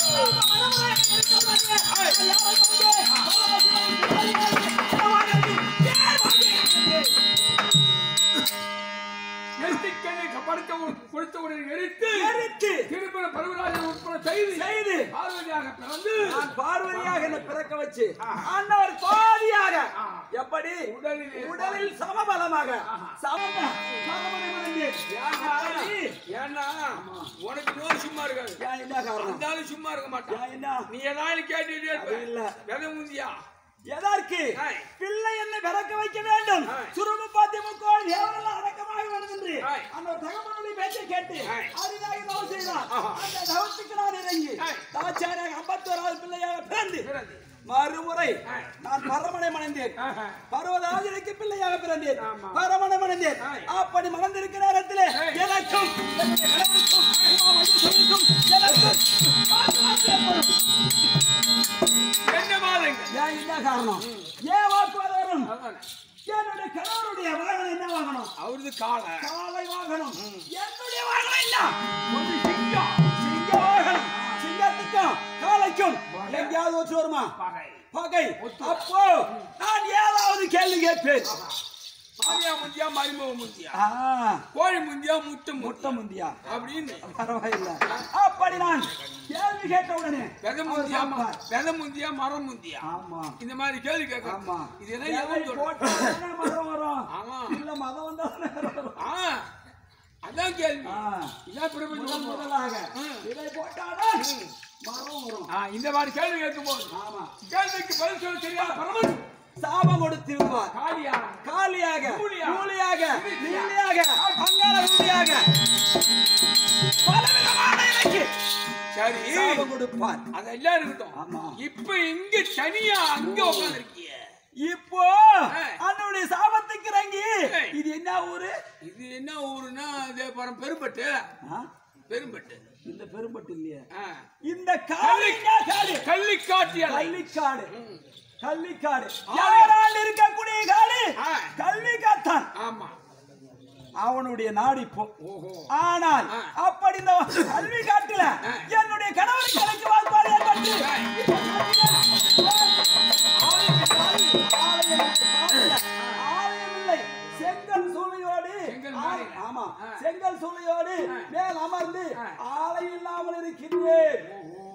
பார்வதியாக பிறக்க வச்சு ஆண்டவர் பாதியாக எப்படி உடலில் சமபலமாக உனக்கு நோய் சும்மா இருக்காது. சும்மா இருக்க மாட்டான். நீ ஏதாவது கேட்டு இல்ல விதை முந்தியா எதற்கு பிள்ளை என்ன பிறக்க வைக்க வேண்டும் சுரும பாத்தியமுக்கோள் தேவரெல்லாம் அடக்கமாக வருகின்ற அந்த தகவலுடைய பேச்சை கேட்டு அரிதாக தவம் செய்தார். அந்த தவத்துக்கு நான் இறங்கி தாச்சாரியாக 51வது பிள்ளையாக பிறந்து மறுமுறை நான் பரமனை மணந்தேன். பர்வதராஜனுக்கு பிள்ளையாக பிறந்தேன். பரமனை மணந்தேன். அப்படி மணந்திருக்கிற நேரத்தில் எனக்கும் என்ன காரணம் ஏன் வாக்குவாதம் வரும்? என்னுடைய கணவருடைய வாகனம் என்ன வாங்கணும்? அவரது காளை வாகனம். என்னுடைய வாகனம் என்ன? ஒரு சிங்க வாகனம். சிங்கத்துக்கும் காளைக்கும் எங்கேயாவது வச்சு வருமா? பகை. அப்போ நான் ஏதாவது கேள்வி கேட்பேன். மாமியா முந்தியா மருமக முந்தியா கோழி முந்தியா முட்டை முந்தியா அப்படின்னு பரவாயில்ல. அப்படி நான் கேள்வி கேட்ட உடனே விதை முந்தியா மரம் முந்தியா இந்த மாதிரி கேள்வி கேட்க மரம் வரும். இல்ல மதம் வந்தா அதான் கேள்வி. முதலாக இதை போட்டாதான் மரம் வரும். இந்த மாதிரி கேள்வி கேட்கும் போது கேள்விக்கு பதில் சொல்ல தெரியாத பரமன் சாபம் கொடுத்திருப்பார். காலியாக கூலியாக நீலியாக அங்காள கூலியாக பலவிதமான எனக்கு சரி சாபம் கொடுப்பார். அதெல்லாம் இருக்கட்டும். இப்ப இங்க தனியா அங்க உட்கார்ந்திருக்கீங்க. இப்போ அன்னுடைய சாபத்துக்கு இறங்கி இது என்ன ஊரு? இது என்ன ஊருன்னா பெரும்பட்டு. பெரும்பட்டு இந்த பெரும்பட்டு இல்லையா? இந்த கள்ளிக்காடு யாரால் இருக்கக்கூடிய காடு கள்ளிக்காத்தான். ஆமா அவனுடைய நாடு இப்போ. ஆனால் அப்படி இந்த கல்வி காட்டுல என்னுடைய கணவன் கணக்கு வாய்ப்பாடு ஏற்பட்டு ஆலயம் இல்லை. செங்கல் சூளையோடு செங்கல் சூளையோடு மேல் அமர்ந்து ஆலை இல்லாமல் இருக்கின்றேன்.